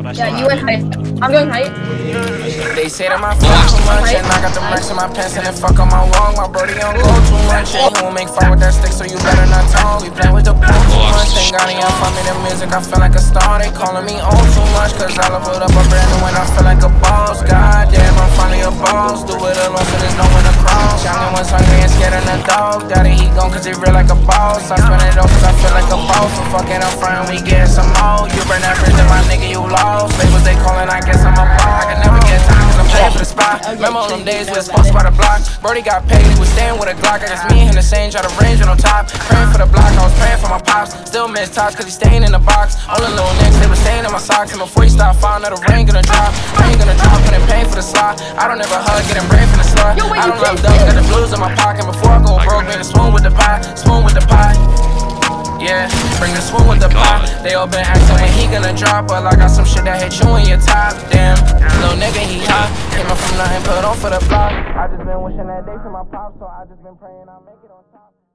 Yeah, you went height. I'm going height. They say that my fuck too much, and I got the racks in my pants, and then fuck on my wall. My brody don't go too much, and he won't make fire with that stick, so you better not talk. We play with the pool too much, thank God he find me the music. I feel like a star, they calling me old too much, cause I leveled up a brand new and I feel like a boss. God damn, I'm finally a boss. Do it alone, so there's no one to cross. Youngin' was hungry and scared of the dog. Got it, he gone, cause he real like a boss. I spend it all, cause I feel like a boss. So fuck it, I'm frontin', we getting some more. You burn that bridge, and my nigga, you lost. Labels they callin', I guess I'm a boss. I can never get time, cause I'm paying for the spot. Remember on them days we was posted by the block. Brody got paid, he was staying with a Glock. I guess me and him the same, try to range on top. Praying for the block, I was praying for my pops. Still miss tops, cause he staying in the box. All the little niggas, they was staying in my socks. And before he stopped, found that the rain gonna drop. Rain gonna drop, couldn't pay for the slot. I don't ever hug, getting brave from the slot. I don't love dogs, got the blues in my pocket. Before I go broke, bring the spoon with the pot. Spoon with the pot. Yeah, bring the spoon with the pot. They all been asking when he gonna drop, but I got some shit that hit you in your top. Damn, little nigga, he hot. Came up from nothing, put on for the block. I just been wishing that day for my pop, so I just been praying I'll make it on top.